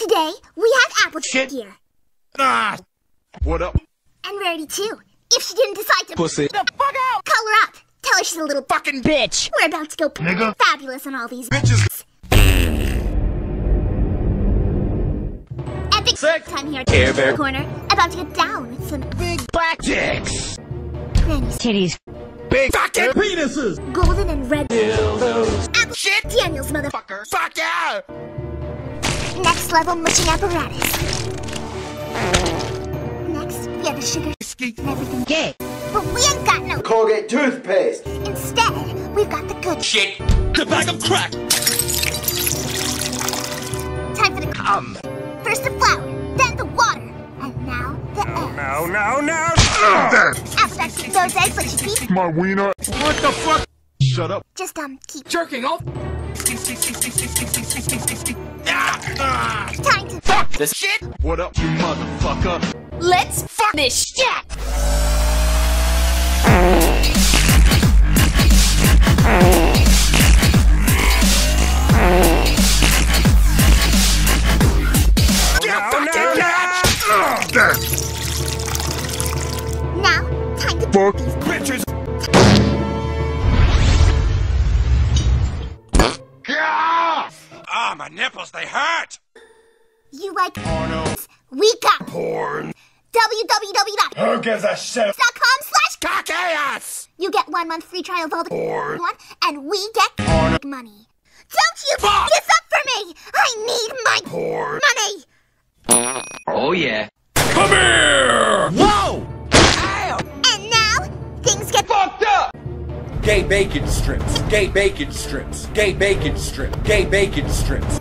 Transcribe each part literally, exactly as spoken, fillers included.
Today, we have Apple Shit. here. Ah! What up? And Rarity too. If she didn't decide to Pussy. the fuck out! Call her up. Tell her she's a little Fucking bitch! We're about to go Nigga. fabulous on all these Bitches. epic Sick. time here at Care Bear. Corner. About to get down with some Big black dicks. grannies, Titties. Big fucking penises. golden and red Dildos. Apple Shit. Daniels, motherfucker. Fucker. Fuck yeah! Next level mushing apparatus. Next, we have the sugar Skeet. and everything. Gay. But we ain't got no. Colgate toothpaste. Instead, we've got the good Shit. The bag of crack. time for the Um. First the flour, then the water, and now the eggs. No, no, no. After that, keep those eggs like you keep. My wiener. What the fuck? Shut up. Just um, keep Jerking off. Ah, time to. fuck this shit. What up, you motherfucker? Let's fuck this shit. Yeah, fucking catch. Now, time to Fuck bitches. Ah, my nipples, they hurt. You like Porno. we got Porn. w w w dot Who gives a shit? com slash Cock ass. You get one month free trial of all the Porn. one, and we get Porn. money. Don't you Fuck. this up for me! I need my Porn. money! Oh yeah. Come here. Whoa. Ow. And now, things get Fucked up. Gay bacon strips, gay bacon strips, gay bacon strip, gay bacon strips.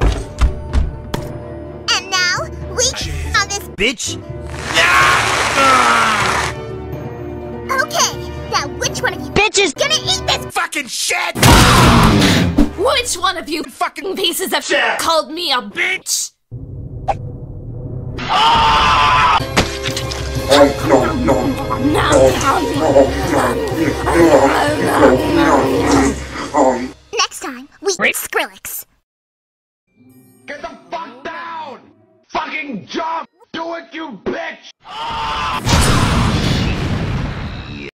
and now, we on this Bitch. okay, now which one of you Bitches. gonna eat this? Fucking shit. Which one of you fucking pieces of shit called me a bitch? Next time, we eat Skrillex. Get the fuck down. Fucking jump. Do it, you bitch.